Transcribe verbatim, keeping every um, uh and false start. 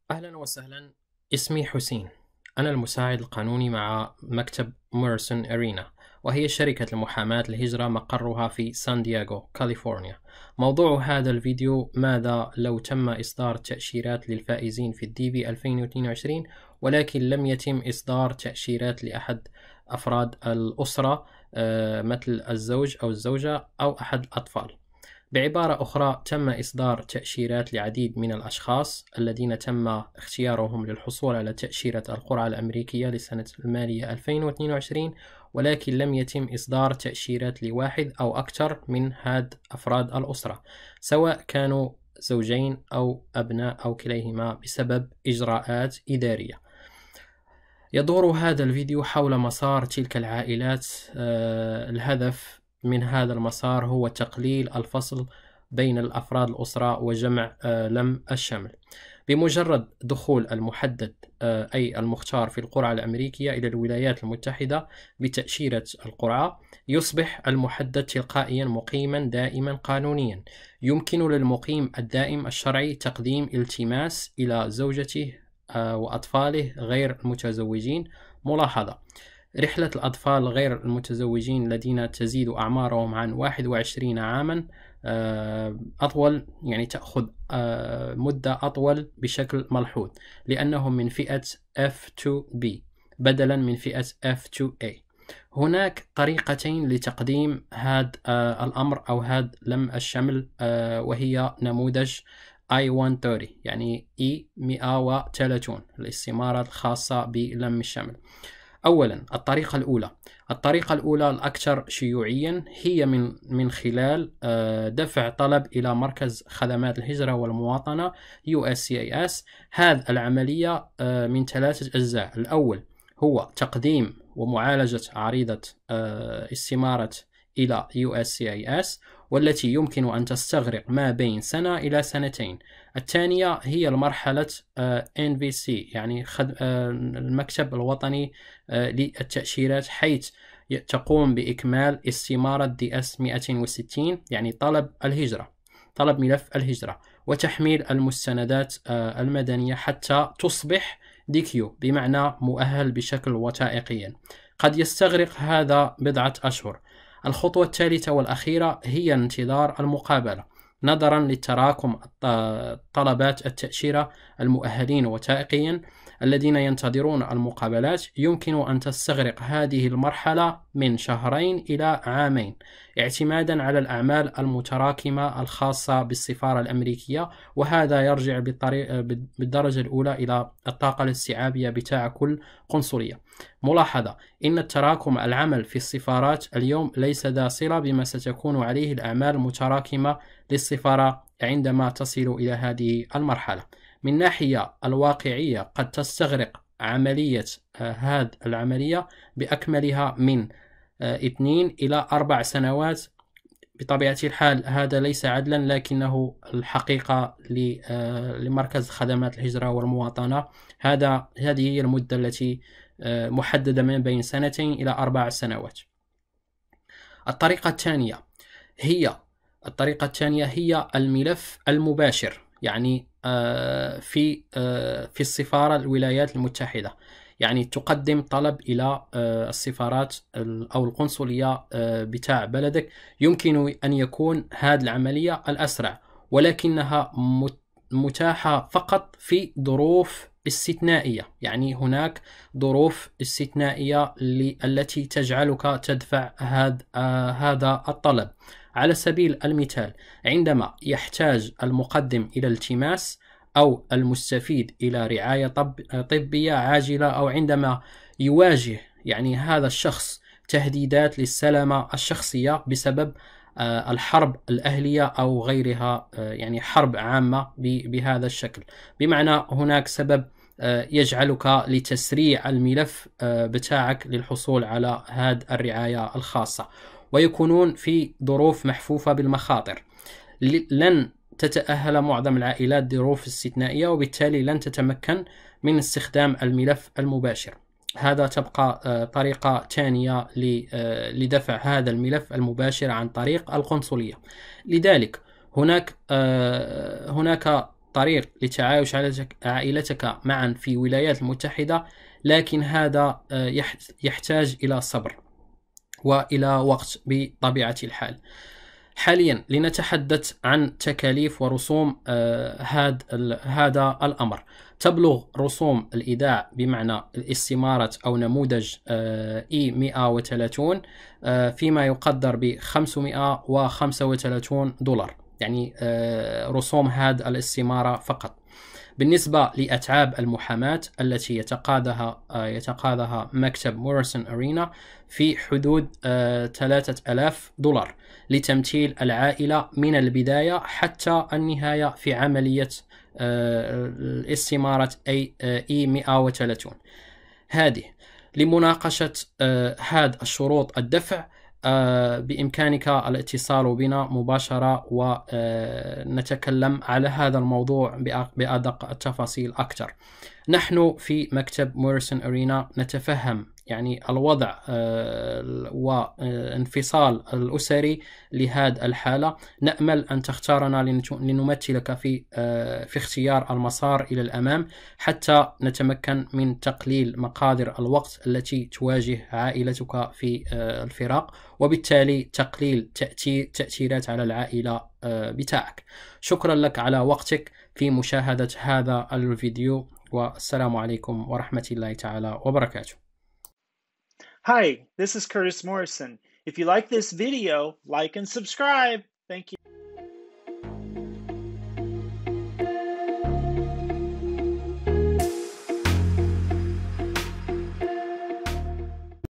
أهلا وسهلا. اسمي حسين. أنا المساعد القانوني مع مكتب موريسون أرينا، وهي شركة المحاماة الهجرة مقرها في سان دييغو، كاليفورنيا. موضوع هذا الفيديو: ماذا لو تم إصدار تأشيرات للفائزين في الديبي ألفين واثنين وعشرين ولكن لم يتم إصدار تأشيرات لأحد أفراد الأسرة، آه، مثل الزوج أو الزوجة أو أحد الأطفال. بعبارة أخرى، تم إصدار تأشيرات لعديد من الأشخاص الذين تم اختيارهم للحصول على تأشيرة القرعة الأمريكية لسنة المالية ألفين واثنين وعشرين، ولكن لم يتم إصدار تأشيرات لواحد أو أكثر من هاد أفراد الأسرة، سواء كانوا زوجين أو أبناء أو كليهما، بسبب إجراءات إدارية. يدور هذا الفيديو حول مسار تلك العائلات. آه، الهدف من هذا المسار هو تقليل الفصل بين الأفراد الأسرة وجمع آه، لم الشمل. بمجرد دخول المحدد آه، أي المختار في القرعة الأمريكية إلى الولايات المتحدة بتأشيرة القرعة، يصبح المحدد تلقائيا مقيما دائما قانونيا. يمكن للمقيم الدائم الشرعي تقديم التماس إلى زوجته آه، وأطفاله غير المتزوجين. ملاحظة: رحلة الأطفال غير المتزوجين الذين تزيد أعمارهم عن واحد وعشرين عاما آه، أطول، يعني تأخذ آه، مدة أطول بشكل ملحوظ، لأنهم من فئة إف تو بي بدلا من فئة إف تو إيه. هناك طريقتين لتقديم هذا آه، الأمر أو هذا لم الشمل، آه، وهي نموذج آي مئة وثلاثين، يعني إي مئة وثلاثين، الاستمارة الخاصة بلم الشمل. أولا، الطريقة الأولى الطريقة الأولى الأكثر شيوعيا هي من من خلال آه، دفع طلب إلى مركز خدمات الهجرة والمواطنة يو إس سي إيه إس. هذه العملية آه، من ثلاثة أجزاء. الأول هو تقديم ومعالجة عريضة آه، استمارة إلى يو إس سي إيه إس، والتي يمكن أن تستغرق ما بين سنة إلى سنتين. الثانية هي المرحلة إن في سي، يعني خد... آه، المكتب الوطني آه، للتأشيرات، حيث تقوم بإكمال استمارة دي إس مئتين وستين، يعني طلب الهجرة، طلب ملف الهجرة، وتحميل المستندات آه، المدنية حتى تصبح دي كيو، بمعنى مؤهل بشكل وثائقيا. قد يستغرق هذا بضعة أشهر. الخطوة الثالثة والأخيرة هي انتظار المقابلة. نظرا لتراكم طلبات التأشيرة المؤهلين وثائقيا الذين ينتظرون المقابلات، يمكن أن تستغرق هذه المرحلة من شهرين إلى عامين، اعتمادا على الأعمال المتراكمة الخاصة بالسفارة الأمريكية، وهذا يرجع بالدرجة الأولى إلى الطاقة الاستيعابية بتاع كل قنصلية. ملاحظة: إن التراكم العمل في السفارات اليوم ليس ذا صلة بما ستكون عليه الأعمال المتراكمة للسفارة عندما تصل إلى هذه المرحلة. من ناحية الواقعية، قد تستغرق عملية آه هذه العملية بأكملها من آه اثنين إلى أربع سنوات. بطبيعة الحال هذا ليس عدلا، لكنه الحقيقة آه لمركز خدمات الهجرة والمواطنة. هذا هذه هي المدة التي آه محددة من بين سنتين إلى أربع سنوات. الطريقة الثانية هي الطريقة الثانية هي الملف المباشر، يعني في في السفارة الولايات المتحدة، يعني تقدم طلب إلى السفارات أو القنصلية بتاع بلدك. يمكن أن يكون هذه العملية الأسرع، ولكنها متاحة فقط في ظروف استثنائية. يعني هناك ظروف استثنائية التي تجعلك تدفع هذا الطلب. على سبيل المثال، عندما يحتاج المقدم إلى التماس، أو المستفيد إلى رعاية طب طبية عاجلة، أو عندما يواجه يعني هذا الشخص تهديدات للسلامة الشخصية بسبب الحرب الأهلية أو غيرها، يعني حرب عامة بهذا الشكل، بمعنى هناك سبب يجعلك لتسريع الملف بتاعك للحصول على هذه الرعاية الخاصة، ويكونون في ظروف محفوفة بالمخاطر. لن تتأهل معظم العائلات ظروف استثنائية، وبالتالي لن تتمكن من استخدام الملف المباشر. هذا تبقى طريقة ثانية لدفع هذا الملف المباشر عن طريق القنصلية. لذلك هناك هناك طريق لتعايش عائلتك معا في الولايات المتحدة، لكن هذا يحتاج إلى صبر وإلى وقت بطبيعة الحال. حاليا لنتحدث عن تكاليف ورسوم هذا الأمر. تبلغ رسوم الإيداع بمعنى الاستمارة أو نموذج إي مئة وثلاثين فيما يقدر ب خمسمئة وخمسة وثلاثين دولار، يعني رسوم هذه الاستمارة فقط. بالنسبة لأتعاب المحاماة التي يتقاضاها يتقاضاها مكتب موريسون أرينا في حدود ثلاثة آلاف دولار لتمثيل العائلة من البداية حتى النهاية في عملية الاستمارة إي مئة وثلاثين. هذه لمناقشة هذه الشروط الدفع بإمكانك الاتصال بنا مباشرة ونتكلم على هذا الموضوع بأدق التفاصيل أكثر. نحن في مكتب موريسون أرينا نتفهم يعني الوضع وانفصال الأسري لهذه الحالة. نأمل أن تختارنا لنمثلك في في اختيار المسار إلى الأمام حتى نتمكن من تقليل مقادير الوقت التي تواجه عائلتك في الفراق، وبالتالي تقليل تأثير تأثيرات على العائلة بتاعك. شكرا لك على وقتك في مشاهدة هذا الفيديو، والسلام عليكم ورحمة الله تعالى وبركاته. Hi, this is Curtis Morrison. If you like this video, like and subscribe. Thank you.